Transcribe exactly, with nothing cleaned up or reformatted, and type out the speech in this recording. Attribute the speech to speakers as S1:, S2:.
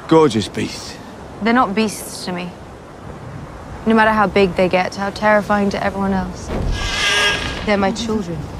S1: Gorgeous beasts.
S2: They're not beasts to me. No matter how big they get, how terrifying to everyone else. They're my children.